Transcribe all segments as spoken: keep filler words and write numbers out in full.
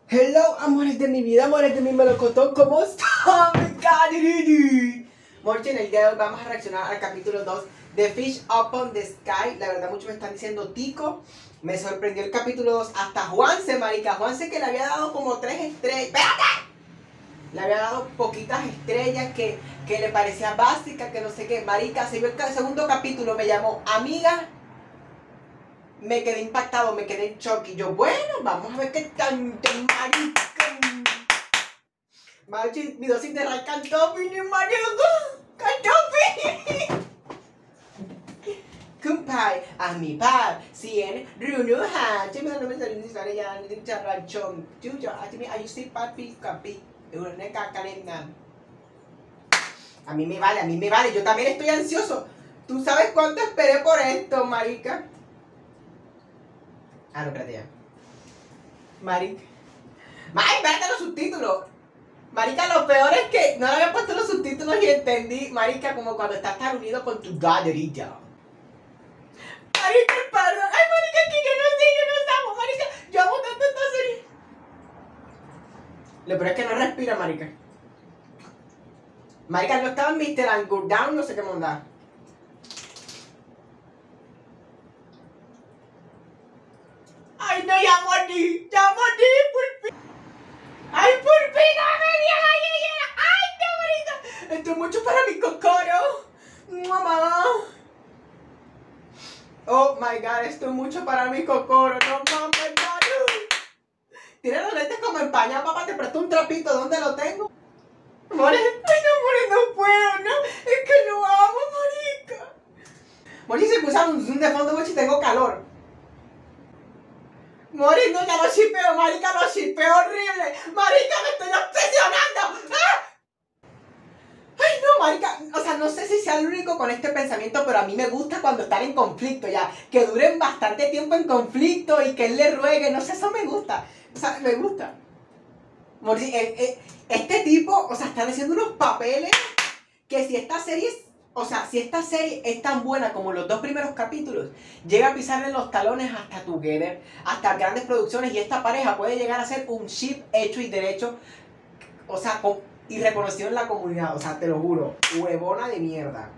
Hello, amores de mi vida, amores de mi melocotón, ¿cómo están? Morchi, en el día de hoy vamos a reaccionar al capítulo dos de Fish Up on the Sky. La verdad, muchos me están diciendo tico. Me sorprendió el capítulo dos. Hasta Juanse, marica. Juanse que le había dado como tres estrellas. ¡Espérate! Le había dado poquitas estrellas que, que le parecía básica, que no sé qué. Marica, se vio el segundo capítulo, me llamó amiga. Me quedé impactado, me quedé en shock. Y yo, bueno, vamos a ver qué tanto, marica. Machi, mi dosis de Ray Cantopi, ni marica. Cantopi. Kumpai, a mi pap, sien, runuha. Cimi no me sale ni sale ya, ni charrachón. Chucho, a mí, ahí sí, papi, capi. Una cacarena. A mí me vale, a mí me vale. Yo también estoy ansioso. ¿Tú sabes cuánto esperé por esto, marica? Ah, no, espérate ya. Marica. Ay, espérate los subtítulos. Marica, lo peor es que no le había puesto los subtítulos y entendí, marica, como cuando estás tan unido con tu gaderita. Marica, el padrón. Ay, marica, que yo no sé, yo no amo, marica. Yo amo tanto esta serie. Lo peor es que no respira, marica. Marica, no estaba en mister Angle Down, no sé qué mondar. Ay, no, ya morí, ya morí, por fin. Ay, por fin, no me digas, ay, ay, no, marica. Esto es mucho para mi cocoro. Mamá. Oh my god, esto es mucho para mi cocoro. No mames, no. Tiene los lentes como empañados, papá. Te presto un trapito. ¿Dónde lo tengo? More. Ay, no, more, no puedo, ¿no? Es que lo amo, marica. More, se puso un zoom de fondo, mochi, tengo calor. More, no, ya lo shipeo, marica, lo shipeo horrible. Marica, me estoy obsesionando. ¡Ah! Ay, no, marica, o sea, no sé si sea el único con este pensamiento, pero a mí me gusta cuando están en conflicto ya, que duren bastante tiempo en conflicto y que él le ruegue, no sé, eso me gusta, o sea, me gusta. Este tipo, o sea, están haciendo unos papeles que si esta serie es, o sea, si esta serie es tan buena como los dos primeros capítulos, llega a pisarle los talones hasta Together, hasta grandes producciones, y esta pareja puede llegar a ser un ship hecho y derecho, o sea, con... y reconocido en la comunidad, o sea, te lo juro, huevona de mierda.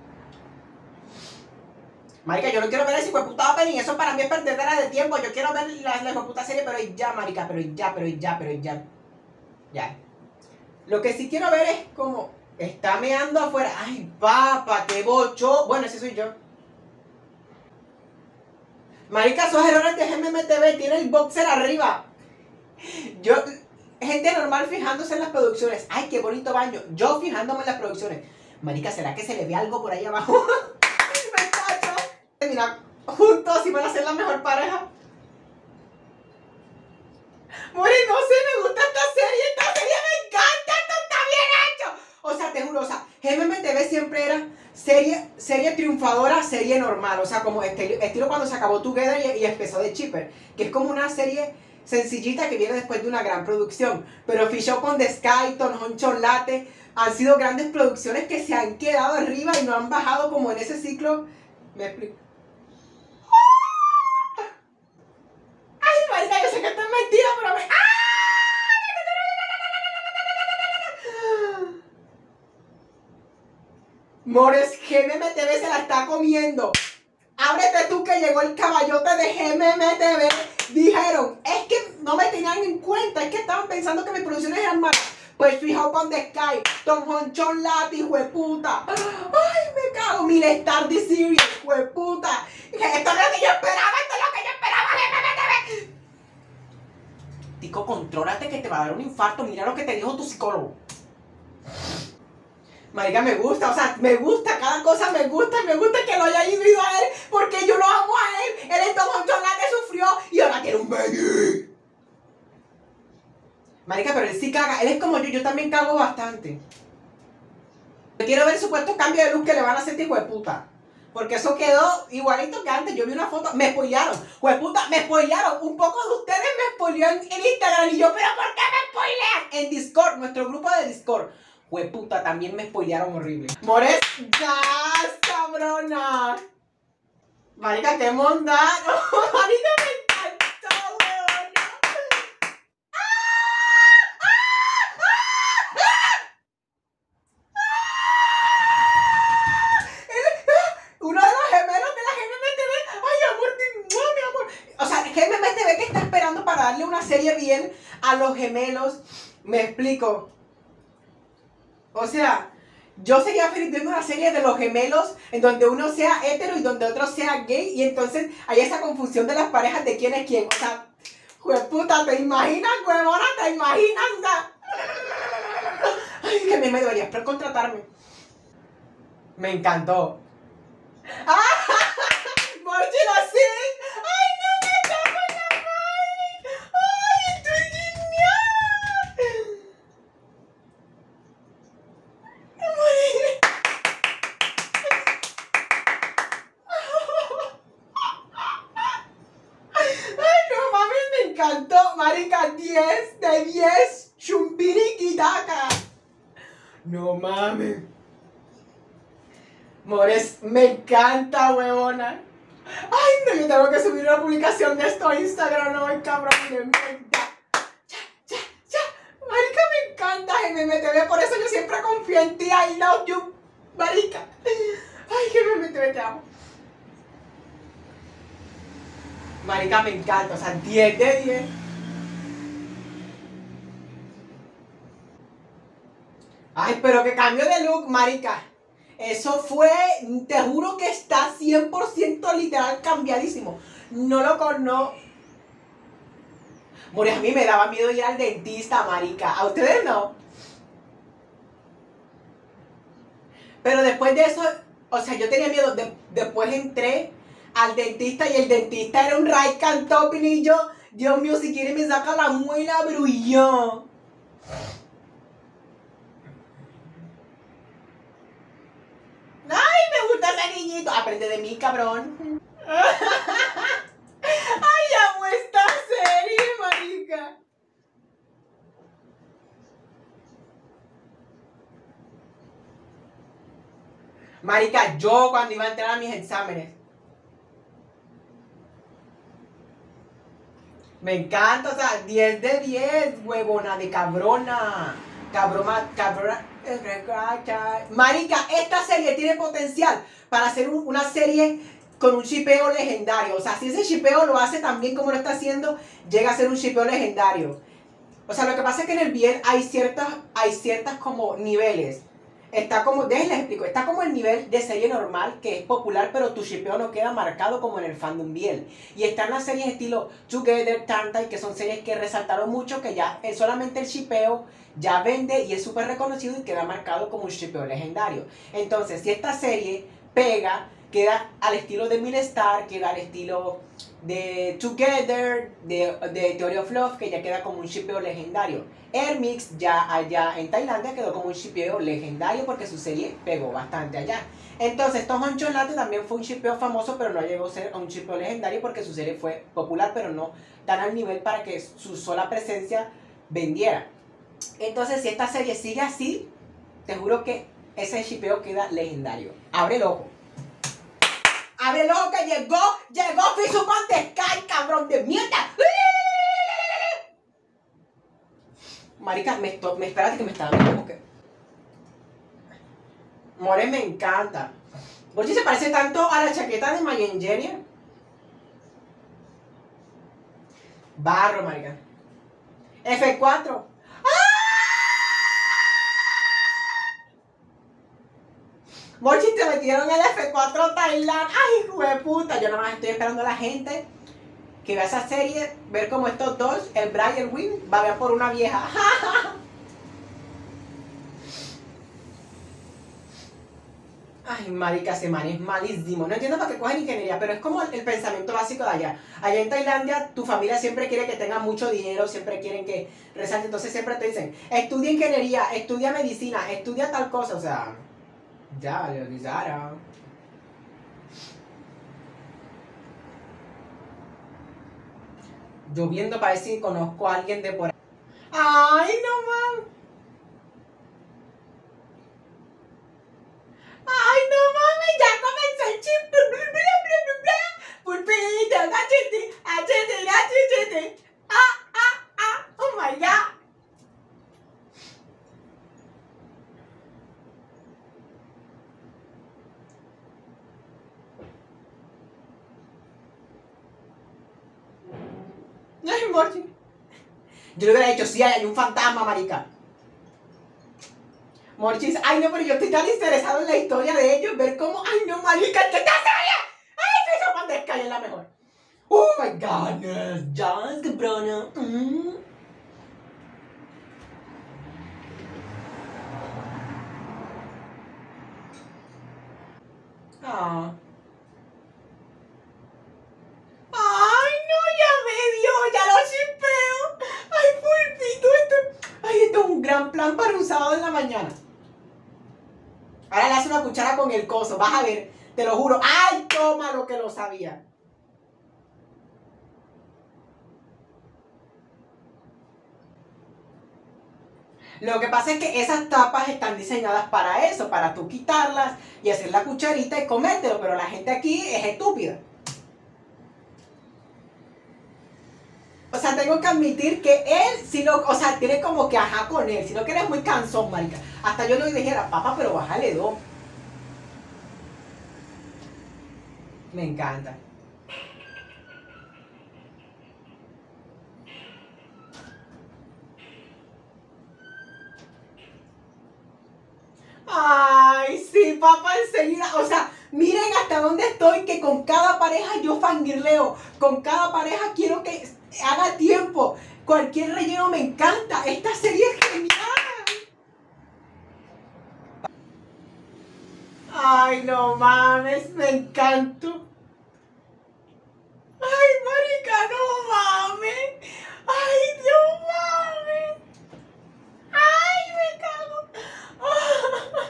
Marica, yo no quiero ver ese hijueputa opening, eso para mí es perdedera de tiempo, yo quiero ver la, la hijueputa serie, pero ya, marica, pero ya, pero ya, pero ya. Ya. Lo que sí quiero ver es como, está meando afuera, ay, papa, qué bocho, bueno, ese soy yo. Marica, esos errores de G M M T V, tiene el boxer arriba. Yo... gente normal fijándose en las producciones. Ay, qué bonito baño. Yo fijándome en las producciones. Marica, ¿será que se le ve algo por ahí abajo? Me cacho. Mira, juntos y van a ser la mejor pareja. More, no sé, me gusta esta serie. Esta serie me encanta. Esto está bien hecho. O sea, te juro, o sea, G M M T V siempre era serie, serie triunfadora, serie normal. O sea, como estilo, estilo cuando se acabó Together y, y empezó The Shipper. Que es como una serie... sencillita que viene después de una gran producción. Pero Fish Up on the Sky, Tonhon Chocolate han sido grandes producciones que se han quedado arriba y no han bajado como en ese ciclo. Me explico. Ay, marica, yo sé que esto es mentira, pero me... Mores, G M M T V se la está comiendo. Ábrete tú que llegó el caballote de G M M T V. Dijeron, es que no me tenían en cuenta, es que estaban pensando que mis producciones eran malas. Pues Fish Up on the Sky, Tonhon Chocolate, hijo de puta. Ay, me cago, Mil Star The Series, hijo de puta. Esto es lo que yo esperaba, esto es lo que yo esperaba, G M M T V. Tico, contrólate que te va a dar un infarto, mira lo que te dijo tu psicólogo. Marica, me gusta, o sea, me gusta, cada cosa me gusta, y me gusta que lo haya ido a él, porque yo lo amo a él. Él en Tonhon Chocolate sufrió y ahora tiene un baby. Marica, pero él sí caga, él es como yo, yo también cago bastante. Yo quiero ver el supuesto cambio de luz que le van a hacer este hijo de puta. Porque eso quedó igualito que antes, yo vi una foto, me spoilearon, hijo de puta, me spoilearon. Un poco de ustedes me spoilearon en, en Instagram y yo, ¿pero por qué me spoilean? En Discord, nuestro grupo de Discord. Hueputa, también me spoilearon horrible. Mores, ya, cabrona. Marica, qué monda. Marica, me encantó, weona. ¡Ah! para darle una serie bien a los gemelos. Me explico. O sea, yo sería feliz viendo una serie de los gemelos en donde uno sea hetero y donde otro sea gay. Y entonces hay esa confusión de las parejas de quién es quién. O sea, jueputa, ¿te imaginas, huevona? ¿Te imaginas? O sea, ay, que me, me deberías contratarme. Me encantó. ¡Ah! ¡Morchino, sí! ¡Ay, no me tapo la madre! ¡Ay, estoy genial! ¡Ay, no mames! Me encantó, marica. diez de diez. Chumpiriquitaca. No mames. Mores, me encanta, huevona. Ay, no, yo tengo que subir una publicación de esto a Instagram, no, cabrón, me encanta. Ya, ya, ya. Marica, me encanta M M T V, por eso yo siempre confío en ti. I love you, marica. Ay, M M T V, te amo. Marica, me encanta, o sea, diez de diez. Ay, pero que cambio de look, marica. Eso fue, te juro que está cien por ciento literal cambiadísimo. No lo conozco. More, a mí me daba miedo ir al dentista, marica. ¿A ustedes no? Pero después de eso, o sea, yo tenía miedo. De, después entré al dentista y el dentista era un right cantopin y yo, Dios mío, si quiere me saca la muela brullón. Ay, me gusta ese niñito. Aprende de mí, cabrón. Ay, amo esta serie, marica. Marica, yo cuando iba a entrar a mis exámenes. Me encanta, o sea, diez de diez, huevona de cabrona. Cabroma, cabrona. Marica, esta serie tiene potencial para hacer un, una serie con un shipeo legendario. O sea, si ese shipeo lo hace tan bien como lo está haciendo, llega a ser un shipeo legendario. O sea, lo que pasa es que en el bien hay ciertas, hay ciertas como niveles. Está como, déjenles explico, está como el nivel de serie normal, que es popular, pero tu shipeo no queda marcado como en el fandom biel. Y están las series estilo Together, Tantine, que son series que resaltaron mucho, que ya es solamente el shipeo ya vende y es súper reconocido y queda marcado como un shipeo legendario. Entonces, si esta serie pega, queda al estilo de Milestar, queda al estilo de Together, de, de Theory of Love, que ya queda como un shipeo legendario. Hermix ya allá en Tailandia quedó como un shipeo legendario porque su serie pegó bastante allá. Entonces Tom Chocolate también fue un shipeo famoso, pero no llegó a ser un shipeo legendario porque su serie fue popular, pero no tan al nivel para que su sola presencia vendiera. Entonces si esta serie sigue así, te juro que ese shipeo queda legendario. Abre el ojo. Abre el ojo que llegó, llegó Fizupan de Sky, cabrón de mierda. Marica, me, me espérate que me está dando como que... More, me encanta. Porque se parece tanto a la chaqueta de My Engineer. Barro, marica. F cuatro. Mochi, te metieron el F cuatro Thailand. Ay, hijo de puta. Yo nada más estoy esperando a la gente que vea esa serie, ver cómo estos dos, el Brian y el Win, va a ver por una vieja. Ay, marica, ese man es malísimo. No entiendo para qué cogen ingeniería, pero es como el, el pensamiento básico de allá. Allá en Tailandia, tu familia siempre quiere que tengas mucho dinero, siempre quieren que resalte. Entonces siempre te dicen, estudia ingeniería, estudia medicina, estudia tal cosa. O sea, ya, Leonizara. Yo viendo para ver si conozco a alguien de por ahí. Ay, no mames. Ay, no mames, ya comenzó el chip. Pulpito, gachete, achete, gachete. Ah, ah, ah. Oh my god. Ay, Mochi. Yo le hubiera dicho, sí, hay un fantasma, marica. Morchis, ay no, pero yo estoy tan interesado en la historia de ellos, ver cómo, ay no, marica, ¿qué te seria? Ay, esa pandesca es la mejor. Oh my god, yes, just Bruno. Mm. Ah. Ay, no, ya me dio, ya lo chipeo. Ay, pulpito, esto, ay, esto es un gran plan para un sábado en la mañana. Ahora le hace una cuchara con el coso, vas a ver, te lo juro. Ay, toma lo que lo sabía. Lo que pasa es que esas tapas están diseñadas para eso, para tú quitarlas y hacer la cucharita y comértelo, pero la gente aquí es estúpida. O sea, tengo que admitir que él, si no, o sea, tiene como que ajá con él, sino que eres muy cansón, marica. Hasta yo le dijera, papá, pero bájale dos. Me encanta. Ay, sí, papá, enseguida. O sea, miren hasta dónde estoy, que con cada pareja yo fangirleo. Con cada pareja quiero que haga tiempo. Cualquier relleno me encanta. Esta serie es genial. Ay, no mames, me encantó. Ay, marica, no mames. Ay, no mames. Ay, me cago.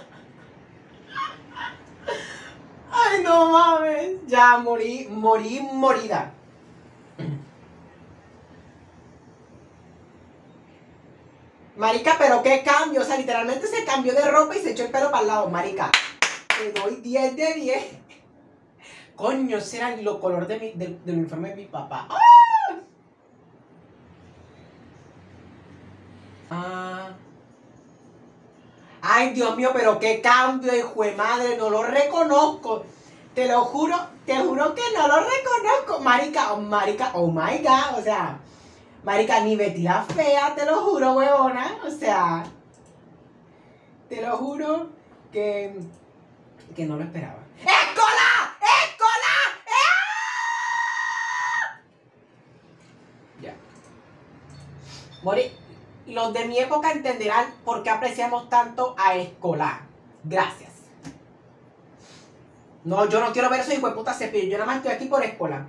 Ay, no mames. Ya morí, morí, morida. Marica, pero qué cambio. O sea, literalmente se cambió de ropa y se echó el pelo para el lado. Marica, te doy diez de diez. Coño, ese era el color de mi, del, del uniforme de mi papá. ¡Ah! Ah. Ay, Dios mío, pero qué cambio, hijo de madre. No lo reconozco. Te lo juro, te juro que no lo reconozco. Marica, oh, marica, oh my god. O sea, marica, ni Betty la fea, te lo juro, huevona. O sea, te lo juro que, que no lo esperaba. ¡Escola! ¡Escola! ¡Ah! Ya. Mori, los de mi época entenderán por qué apreciamos tanto a Escola. Gracias. No, yo no quiero ver eso hijo de puta cepillo. Yo nada más estoy aquí por Escola.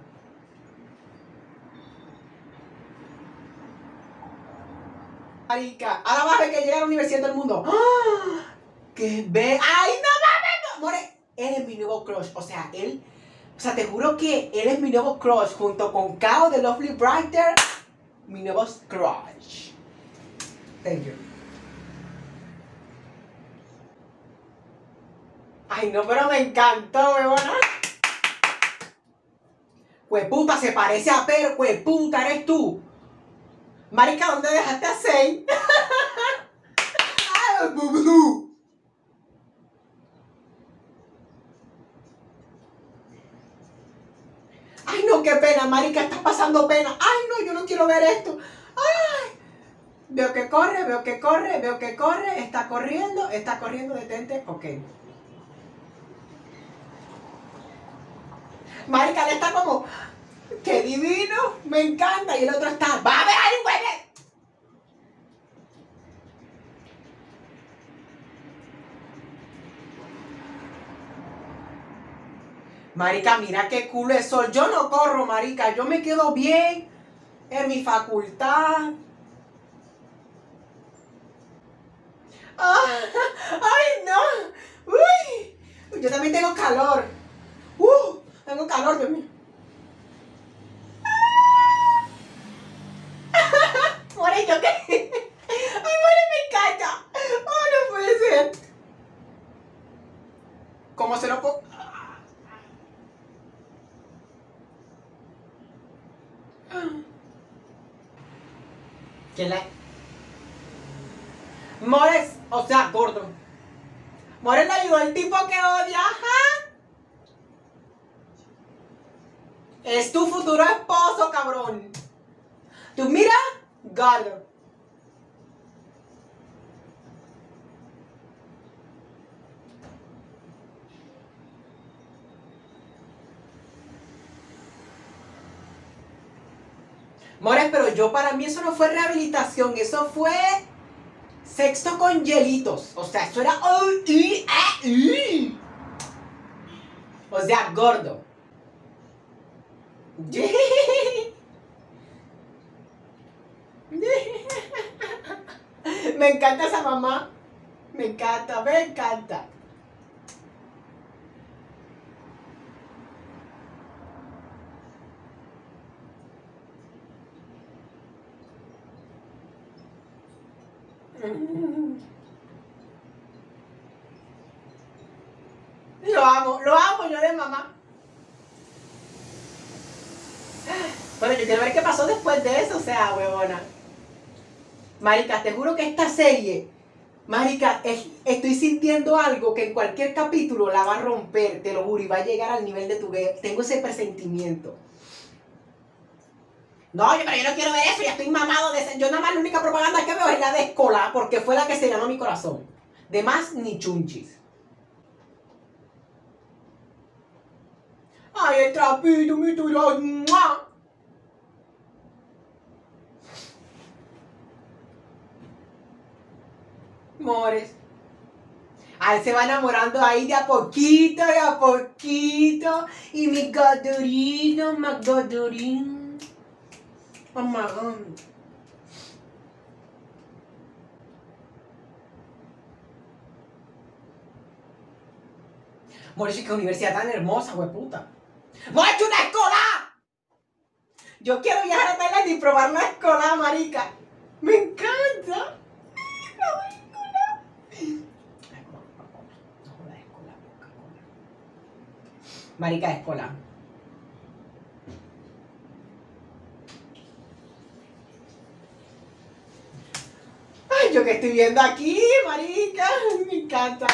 Marica, ahora vas a ver que llega a la Universidad del Mundo. ¡Ah! ¡Que ve! ¡Ay, no mames! More, él es mi nuevo crush. O sea, él. O sea, te juro que él es mi nuevo crush. Junto con Kao de Lovely Brighter. Mi nuevo crush. Thank you. Ay, no, pero me encantó, huevona. Hueputa, se parece a Per. Hueputa, eres tú. Marica, ¿dónde dejaste a Zane? Ay, no, qué pena, marica, estás pasando pena. Ay, no, yo no quiero ver esto. Ay, veo que corre, veo que corre, veo que corre. Está corriendo, está corriendo, detente. Ok. Marica, le está como, qué divino, me encanta. Y el otro está, va a ver ahí, güey. Marica, mira qué culo es sol. Yo no corro, marica. Yo me quedo bien en mi facultad. Ah, ¡ay, no! ¡Uy! Yo también tengo calor. ¡Uh! Tengo calor, Dios mío. More, ¿yo qué? ¡Ay, More, me encanta! ¡Oh, no puede ser! ¿Cómo se lo puedo...? ¿Quién la...? Mores, o sea, Gordon. Mores le ayudó al tipo que odia, ajá. Es tu futuro esposo, cabrón. Tú mira, Gordo. More, pero yo para mí eso no fue rehabilitación, eso fue sexto con hielitos. O sea, eso era... Oh, y, ah, y. O sea, gordo. Me encanta esa mamá. Me encanta, me encanta. Lo amo, lo amo yo de mamá. Bueno, yo quiero ver qué pasó después de eso, o sea, huevona. Marica, te juro que esta serie, marica, es, estoy sintiendo algo que en cualquier capítulo la va a romper, te lo juro, y va a llegar al nivel de tu guerra. Tengo ese presentimiento. No, pero yo no quiero ver eso, ya estoy mamado de ese. Yo nada más la única propaganda que veo es la de Escola, porque fue la que se llenó mi corazón. De más ni chunchis. Ay, el trapito, mi tirado. Mores. A él se va enamorando ahí de a poquito, de a poquito. Y mi godorino, mi godorino. Mamá. Mores, qué universidad tan hermosa, hueputa. ¡Voy a echar una escola! Yo quiero viajar a Tailandia y probar la escola, marica. Me encanta. Marica de escola. Ay, yo que estoy viendo aquí, marica. Me encanta.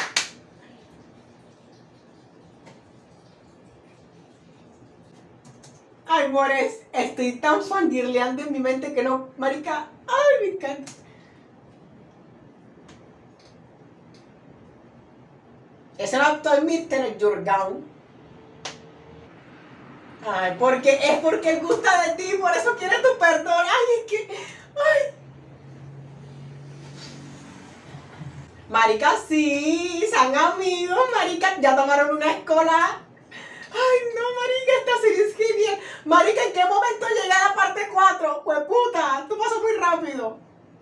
Ay, mores, estoy tan fangirleando en mi mente que no, marica. Ay, me encanta. Ese no estoy mister Jorgan. Ay, porque es porque él gusta de ti, por eso quiere tu perdón. Ay, es que... Ay. Marica, sí, son amigos, marica, ya tomaron una escola. Ay, no, marica, esta serie es genial. Marica, ¿en qué momento llega la parte cuatro? Pues puta, tú pasas muy rápido.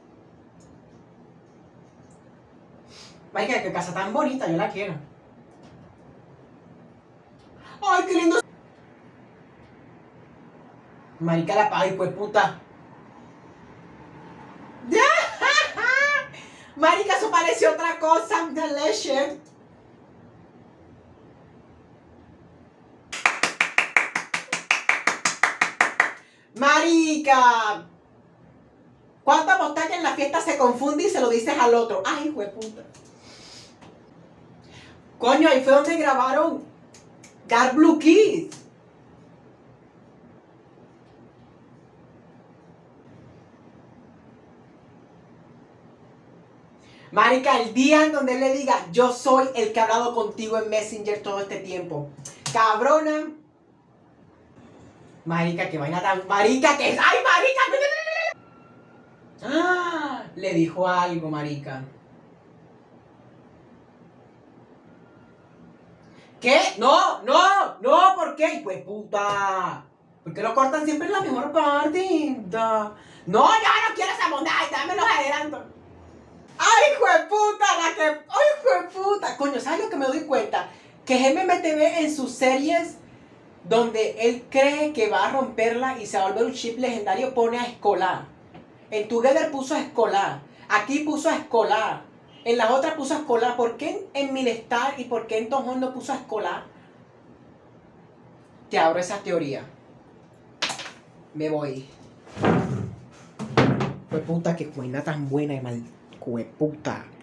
Marica, qué casa tan bonita, yo la quiero. Ay, qué lindo. Marica, la paga y pues puta. Marica, eso parece otra cosa. Delicious. Marica. ¿Cuánta apostas que en la fiesta se confunde y se lo dices al otro? Ay, hijo de puta. Coño, ahí fue donde grabaron Dark Blue Kiss. Marica, el día en donde él le diga, yo soy el que ha hablado contigo en Messenger todo este tiempo. Cabrona. Marica, qué vaina tan... Marica, que es... ¡Ay, marica! ¡Ah! Le dijo algo, marica. ¿Qué? No, no, no, ¿por qué? Pues puta. ¿Por qué lo cortan siempre en la mejor parte? Da. No, yo no quiero esa bondad, dame los adelantos. ¡Ay, jueputa! La que... ¡Ay, jueputa! Coño, ¿sabes lo que me doy cuenta? Que G M M T V en sus series donde él cree que va a romperla y se va a volver un chip legendario pone a Escolar. En Together puso a Escolar. Aquí puso a Escolar. En las otras puso a Escolar. ¿Por qué en Milestar y por qué en Tom Holland no puso a Escolar? Te abro esa teoría. Me voy. Jueputa, que buena tan buena y mal. Jueputa.